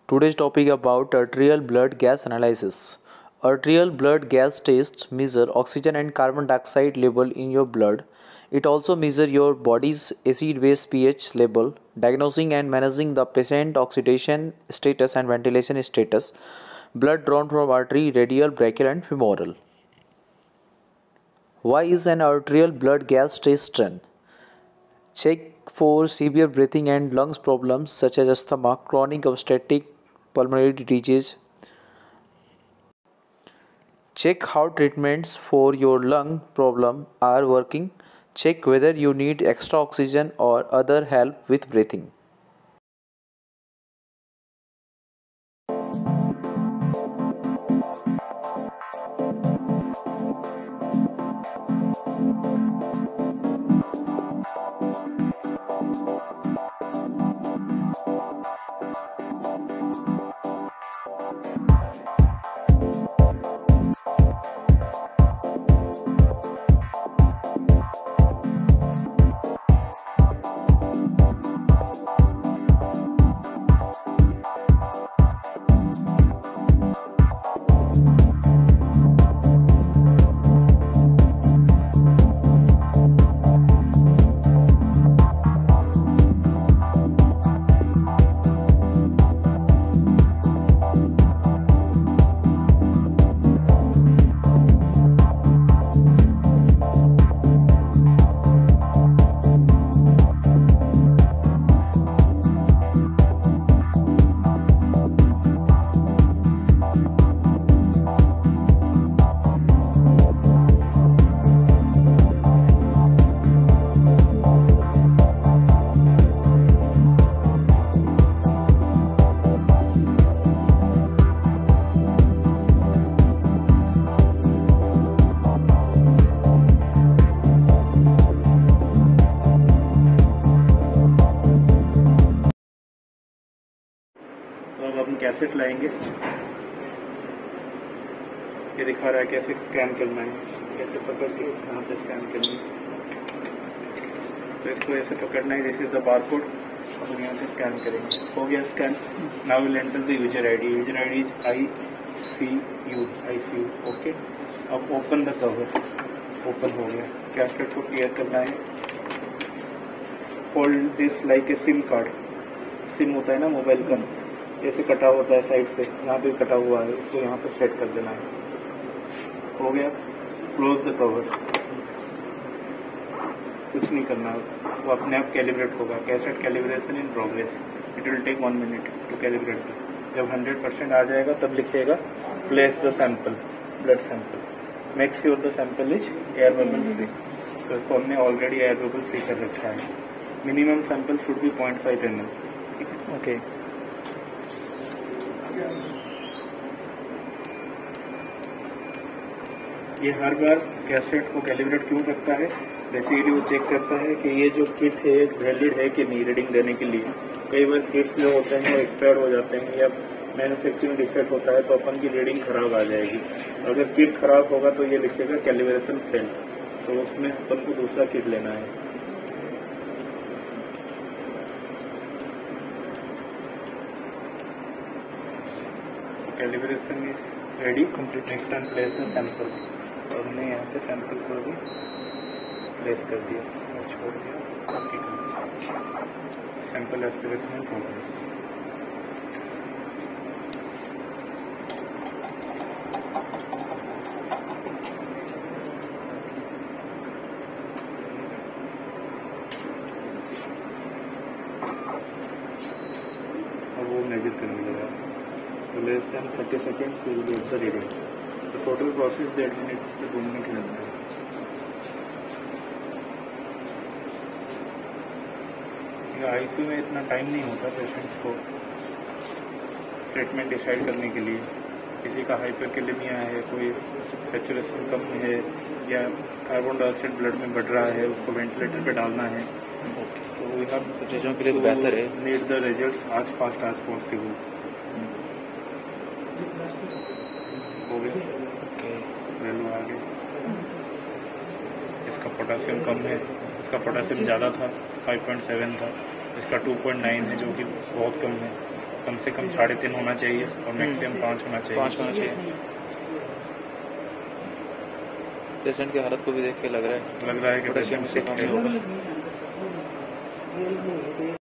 Today's topic about arterial blood gas analysis. Arterial blood gas tests measure oxygen and carbon dioxide level in your blood. It also measures your body's acid-base pH level, diagnosing and managing the patient oxidation status and ventilation status. Blood drawn from artery, radial, brachial, and femoral. Why is an arterial blood gas test done? Check for severe breathing and lungs problems such as asthma, chronic obstructive pulmonary disease. Check how treatments for your lung problem are working. Check whether you need extra oxygen or other help with breathing. तो अब हम cassette लाएंगे। ये दिखा रहा है कैसे scan करना है, कैसे पकड़ के यहाँ पे स्कैन करना है। तो इसको ऐसे पकड़ना है जैसे द बारकोड, हम यहाँ से स्कैन करेंगे। हो गया scan. Now will enter the user ID. User ID is ICU। Okay, अब ओपन द कवर। ओपन हो गया। कैसेट को क्लियर करना है। Hold this like a SIM card. SIM होता है ना मोबाइल का, ऐसे कटा होता है साइड से, यहाँ पे कटा हुआ है, इसको यहाँ पे सेट कर देना है। हो गया। Close the cover. कुछ नहीं करना, वो अपने आप कैलिब्रेट होगा। Cassette calibration in progress. It will take 1 minute to calibrate. जब 100% आ जाएगा तब लिखेगा place the sample, blood sample. Make sure the sample is air bubble free. तो इसको हमने ऑलरेडी एयर बबल फ्री कर रखा है। Minimum sample should be 0.5 ml। ठीक है, ओके। ये हर बार कैसेट को कैलिब्रेट क्यों करता है? बेसिकली वो चेक करता है कि ये जो किट है वैलिड है कि नहीं रीडिंग देने के लिए। कई बार किट्स जो होते हैं वो एक्सपायर हो जाते हैं या मैन्युफैक्चरिंग डिफेक्ट होता है, तो अपन की रीडिंग खराब आ जाएगी। अगर किट खराब होगा तो ये लिखेगा कैलिब्रेशन फेल, तो उसमें अपन को दूसरा किट लेना है। Calibration is ready, complete. Next time place the sample. और हमने यहाँ पे सैंपल को भी प्लेस कर दिया और छोड़ दिया। Okay, sample aspiration in progress. और वो मेजर करने लगा। तो less than 30 seconds will get the reading. तो टोटल प्रोसेस 1.5 मिनट से 2 मिनट लगता है। ICU में इतना टाइम नहीं होता पेशेंट्स को ट्रीटमेंट डिसाइड करने के लिए। किसी का हाइपरकैलेमिया है, कोई सैचुरेशन कम है या कार्बन डाइऑक्साइड ब्लड में बढ़ रहा है, उसको वेंटिलेटर पे डालना है। तो यहाँ सब चीज़ों के लिए तो बेहतर है need the result as fast as possible. हो गया, वैल्यू आ गई। इसका पोटासियम कम है, इसका पोटासियम ज़्यादा था 5.7 था, इसका 2.9 है जो कि बहुत कम है। कम से कम 3.5 होना चाहिए और मैक्सिमम 5 होना चाहिए। 5 होना चाहिए। पेशेंट की हालत को भी देख के लग रहा है कि पेशेंट से कम होगा।